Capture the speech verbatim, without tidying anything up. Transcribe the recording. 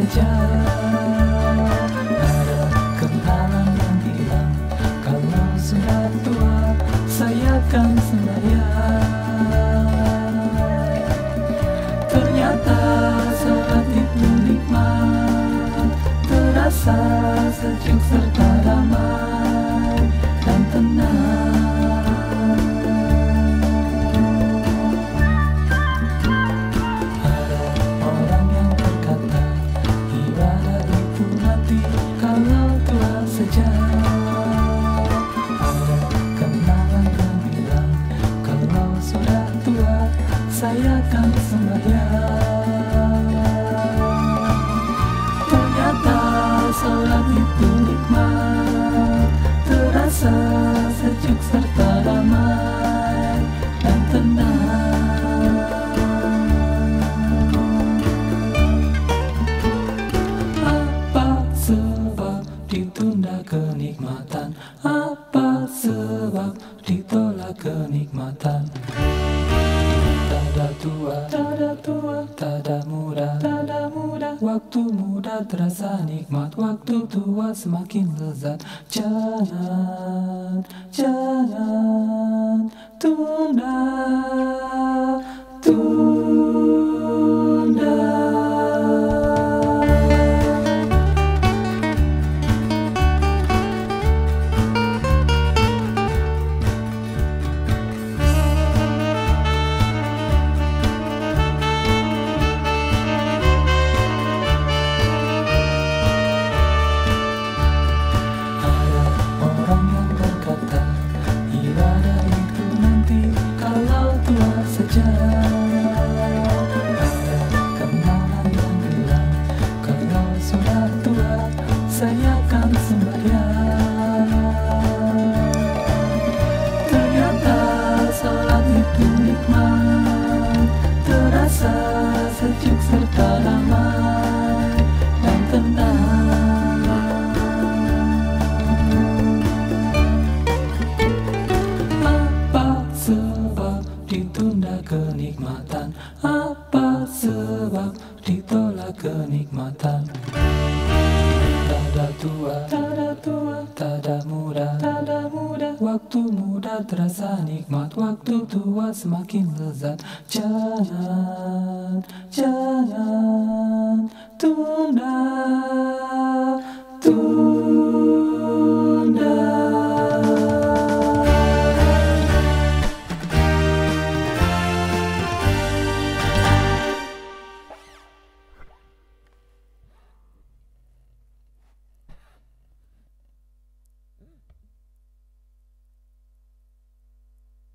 saja. Ada kenangan yang hilang, kalau sudah tua saya kan sembahyang. Ternyata saat itu nikmat, terasa sejuk serta damai dan tenang. Ada orang yang berkata, ibadah itu nanti kalau tua saja. Ada kenangan yang bilang, kalau sudah tua saya kan sembahyang. Ternyata salat itu nikmat, terasa sejuk serta damai dan tenang. Apa sebab ditunda kenikmatan? Apa sebab ditolak kenikmatan? Tada tua, tada tua, tada muda, tada muda. Waktu muda terasa nikmat, waktu tua semakin lezat. Jangan, jangan tunda, tunda. Orang yang berkata, ibadah itu nanti kalau tua saja. Ada kenangan yang bilang, kalau sudah tua saya kan sembahyang. Ternyata salat itu nikmat, terasa sejuk serta damai dan tenang. Ditunda kenikmatan, apa sebab ditolak kenikmatan? Tada tua, tada tua, tada muda, tada muda. Waktu muda terasa nikmat, waktu tua semakin lezat. Jangan, jangan tunda.